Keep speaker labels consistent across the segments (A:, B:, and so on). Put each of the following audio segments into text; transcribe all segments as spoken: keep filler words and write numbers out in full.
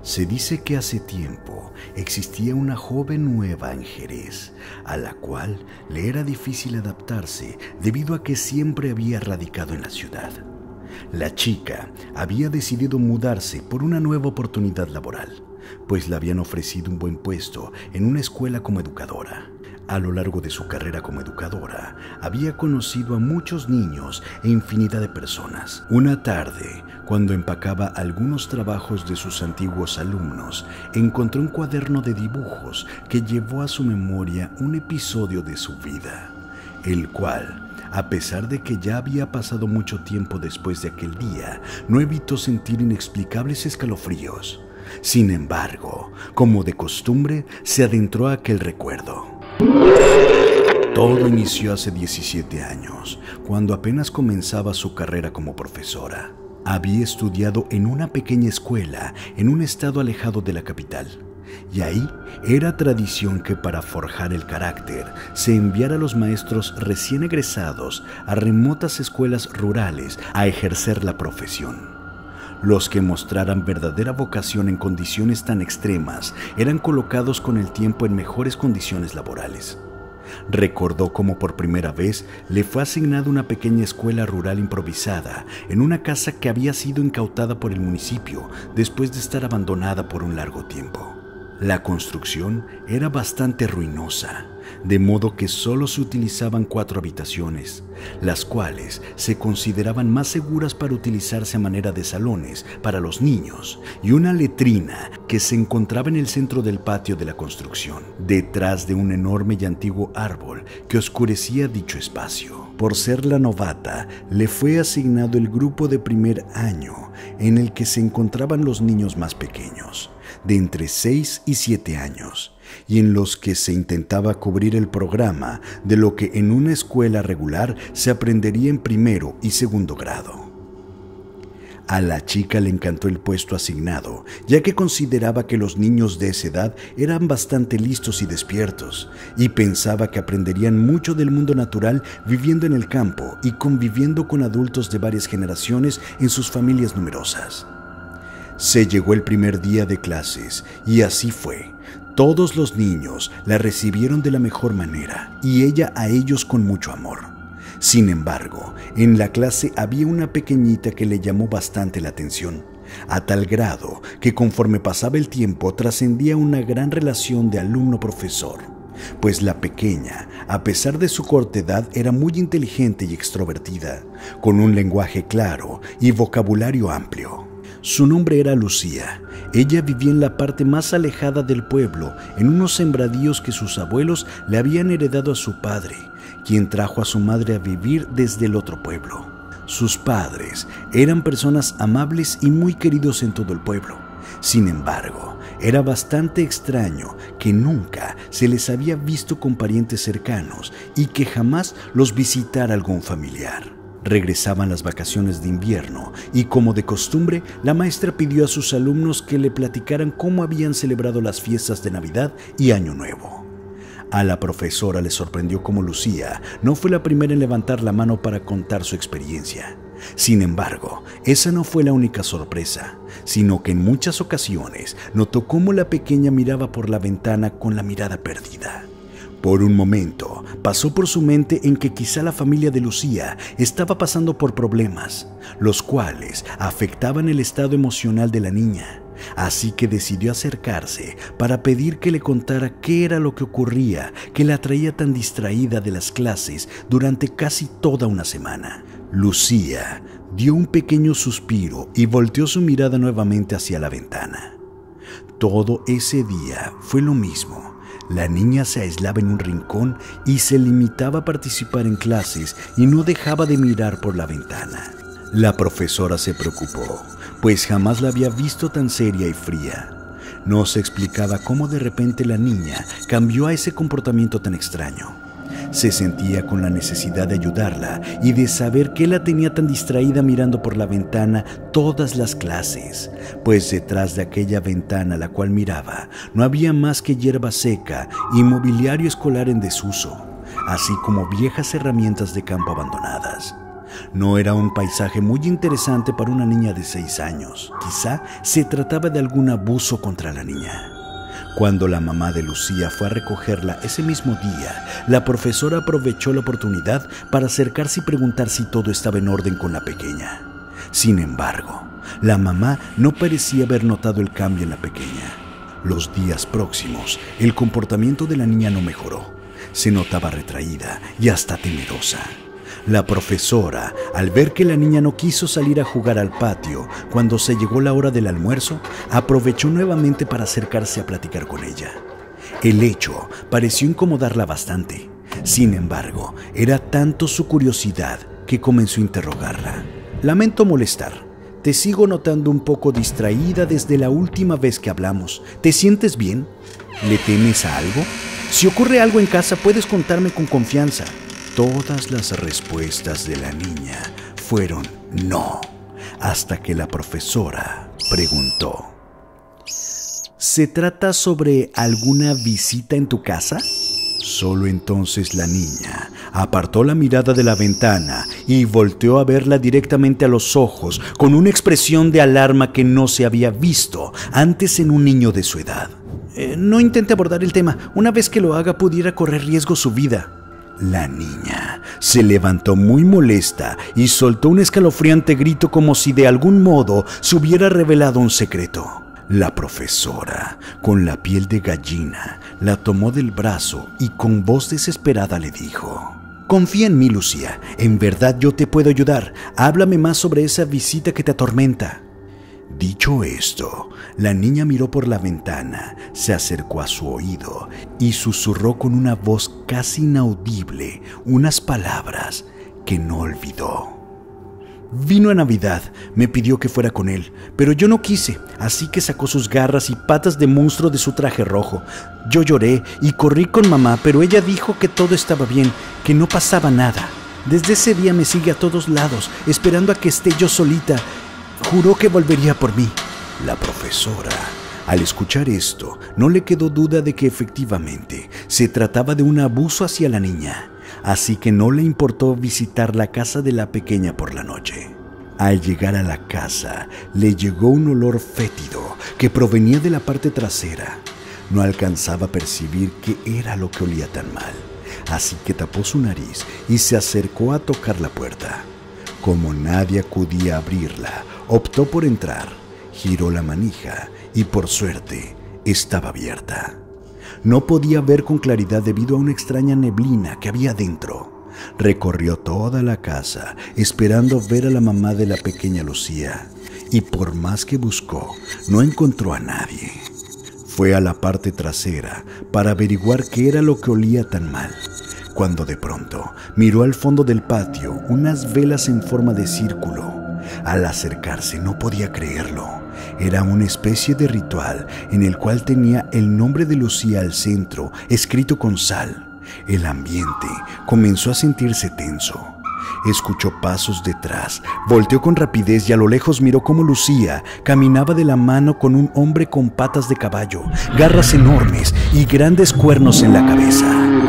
A: Se dice que hace tiempo existía una joven nueva en Jerez, a la cual le era difícil adaptarse debido a que siempre había radicado en la ciudad. La chica había decidido mudarse por una nueva oportunidad laboral, pues le habían ofrecido un buen puesto en una escuela como educadora. A lo largo de su carrera como educadora, había conocido a muchos niños e infinidad de personas. Una tarde, cuando empacaba algunos trabajos de sus antiguos alumnos, encontró un cuaderno de dibujos que llevó a su memoria un episodio de su vida, el cual, a pesar de que ya había pasado mucho tiempo después de aquel día, no evitó sentir inexplicables escalofríos. Sin embargo, como de costumbre, se adentró a aquel recuerdo. Todo inició hace diecisiete años, cuando apenas comenzaba su carrera como profesora. Había estudiado en una pequeña escuela en un estado alejado de la capital, y ahí era tradición que para forjar el carácter se enviara a los maestros recién egresados a remotas escuelas rurales a ejercer la profesión. Los que mostraran verdadera vocación en condiciones tan extremas eran colocados con el tiempo en mejores condiciones laborales. Recordó cómo por primera vez le fue asignada una pequeña escuela rural improvisada en una casa que había sido incautada por el municipio después de estar abandonada por un largo tiempo. La construcción era bastante ruinosa, de modo que solo se utilizaban cuatro habitaciones, las cuales se consideraban más seguras para utilizarse a manera de salones para los niños, y una letrina que se encontraba en el centro del patio de la construcción, detrás de un enorme y antiguo árbol que oscurecía dicho espacio. Por ser la novata, le fue asignado el grupo de primer año en el que se encontraban los niños más pequeños, de entre seis y siete años, y en los que se intentaba cubrir el programa de lo que en una escuela regular se aprendería en primero y segundo grado. A la chica le encantó el puesto asignado, ya que consideraba que los niños de esa edad eran bastante listos y despiertos, y pensaba que aprenderían mucho del mundo natural viviendo en el campo y conviviendo con adultos de varias generaciones en sus familias numerosas. Se llegó el primer día de clases, y así fue. Todos los niños la recibieron de la mejor manera, y ella a ellos con mucho amor. Sin embargo, en la clase había una pequeñita que le llamó bastante la atención, a tal grado que conforme pasaba el tiempo trascendía una gran relación de alumno-profesor, pues la pequeña, a pesar de su corta edad, era muy inteligente y extrovertida, con un lenguaje claro y vocabulario amplio. Su nombre era Lucía. Ella vivía en la parte más alejada del pueblo, en unos sembradíos que sus abuelos le habían heredado a su padre, quien trajo a su madre a vivir desde el otro pueblo. Sus padres eran personas amables y muy queridos en todo el pueblo. Sin embargo, era bastante extraño que nunca se les había visto con parientes cercanos y que jamás los visitara algún familiar. Regresaban las vacaciones de invierno y, como de costumbre, la maestra pidió a sus alumnos que le platicaran cómo habían celebrado las fiestas de Navidad y Año Nuevo. A la profesora le sorprendió cómo Lucía no fue la primera en levantar la mano para contar su experiencia. Sin embargo, esa no fue la única sorpresa, sino que en muchas ocasiones notó cómo la pequeña miraba por la ventana con la mirada perdida. Por un momento, pasó por su mente en que quizá la familia de Lucía estaba pasando por problemas, los cuales afectaban el estado emocional de la niña. Así que decidió acercarse para pedir que le contara qué era lo que ocurría que la traía tan distraída de las clases durante casi toda una semana. Lucía dio un pequeño suspiro y volteó su mirada nuevamente hacia la ventana. Todo ese día fue lo mismo. La niña se aislaba en un rincón y se limitaba a participar en clases y no dejaba de mirar por la ventana. La profesora se preocupó, pues jamás la había visto tan seria y fría. No se explicaba cómo de repente la niña cambió a ese comportamiento tan extraño. Se sentía con la necesidad de ayudarla y de saber qué la tenía tan distraída mirando por la ventana todas las clases, pues detrás de aquella ventana a la cual miraba no había más que hierba seca y mobiliario escolar en desuso, así como viejas herramientas de campo abandonadas. No era un paisaje muy interesante para una niña de seis años. Quizá se trataba de algún abuso contra la niña. Cuando la mamá de Lucía fue a recogerla ese mismo día, la profesora aprovechó la oportunidad para acercarse y preguntar si todo estaba en orden con la pequeña. Sin embargo, la mamá no parecía haber notado el cambio en la pequeña. Los días próximos, el comportamiento de la niña no mejoró. Se notaba retraída y hasta temerosa. La profesora, al ver que la niña no quiso salir a jugar al patio cuando se llegó la hora del almuerzo, aprovechó nuevamente para acercarse a platicar con ella. El hecho pareció incomodarla bastante. Sin embargo, era tanto su curiosidad que comenzó a interrogarla. Lamento molestar. Te sigo notando un poco distraída desde la última vez que hablamos. ¿Te sientes bien? ¿Le temes a algo? Si ocurre algo en casa, puedes contarme con confianza. Todas las respuestas de la niña fueron no, hasta que la profesora preguntó: ¿se trata sobre alguna visita en tu casa? Solo entonces la niña apartó la mirada de la ventana y volteó a verla directamente a los ojos con una expresión de alarma que no se había visto antes en un niño de su edad. Eh, no intente abordar el tema. Una vez que lo haga, pudiera correr riesgo su vida. La niña se levantó muy molesta y soltó un escalofriante grito como si de algún modo se hubiera revelado un secreto. La profesora, con la piel de gallina, la tomó del brazo y con voz desesperada le dijo: confía en mí, Lucía. En verdad yo te puedo ayudar. Háblame más sobre esa visita que te atormenta. Dicho esto, la niña miró por la ventana, se acercó a su oído y susurró con una voz casi inaudible unas palabras que no olvidó. Vino a Navidad, me pidió que fuera con él, pero yo no quise, así que sacó sus garras y patas de monstruo de su traje rojo. Yo lloré y corrí con mamá, pero ella dijo que todo estaba bien, que no pasaba nada. Desde ese día me sigue a todos lados, esperando a que esté yo solita. Juró que volvería por mí. La profesora, al escuchar esto, no le quedó duda de que efectivamente se trataba de un abuso hacia la niña, así que no le importó visitar la casa de la pequeña por la noche. Al llegar a la casa, le llegó un olor fétido que provenía de la parte trasera. No alcanzaba a percibir qué era lo que olía tan mal, así que tapó su nariz y se acercó a tocar la puerta. Como nadie acudía a abrirla, optó por entrar, giró la manija y por suerte estaba abierta. No podía ver con claridad debido a una extraña neblina que había dentro. Recorrió toda la casa esperando ver a la mamá de la pequeña Lucía y por más que buscó, no encontró a nadie. Fue a la parte trasera para averiguar qué era lo que olía tan mal, cuando de pronto miró al fondo del patio unas velas en forma de círculo. Al acercarse no podía creerlo. Era una especie de ritual en el cual tenía el nombre de Lucía al centro, escrito con sal. El ambiente comenzó a sentirse tenso. Escuchó pasos detrás, volteó con rapidez y a lo lejos miró cómo Lucía caminaba de la mano con un hombre con patas de caballo, garras enormes y grandes cuernos en la cabeza.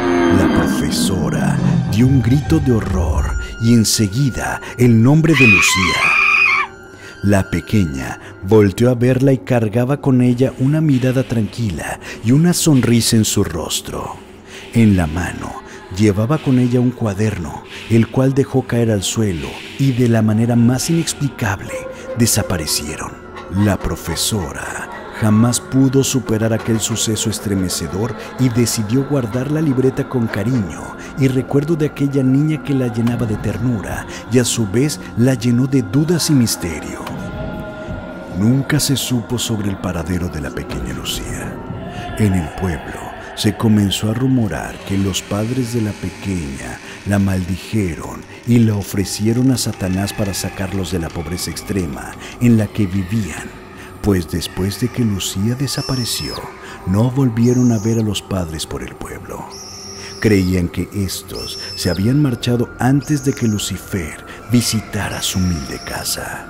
A: La profesora dio un grito de horror y enseguida el nombre de Lucía. La pequeña volteó a verla y cargaba con ella una mirada tranquila y una sonrisa en su rostro. En la mano llevaba con ella un cuaderno, el cual dejó caer al suelo y de la manera más inexplicable desaparecieron. La profesora jamás pudo superar aquel suceso estremecedor y decidió guardar la libreta con cariño y recuerdo de aquella niña que la llenaba de ternura y a su vez la llenó de dudas y misterio. Nunca se supo sobre el paradero de la pequeña Lucía. En el pueblo se comenzó a rumorar que los padres de la pequeña la maldijeron y la ofrecieron a Satanás para sacarlos de la pobreza extrema en la que vivían, pues después de que Lucía desapareció, no volvieron a ver a los padres por el pueblo. Creían que estos se habían marchado antes de que Lucifer visitara su humilde casa.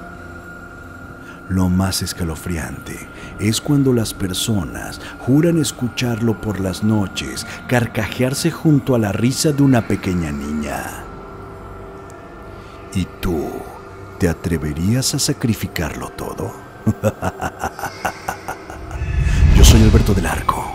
A: Lo más escalofriante es cuando las personas juran escucharlo por las noches carcajearse junto a la risa de una pequeña niña. ¿Y tú te atreverías a sacrificarlo todo? Yo soy Alberto del Arco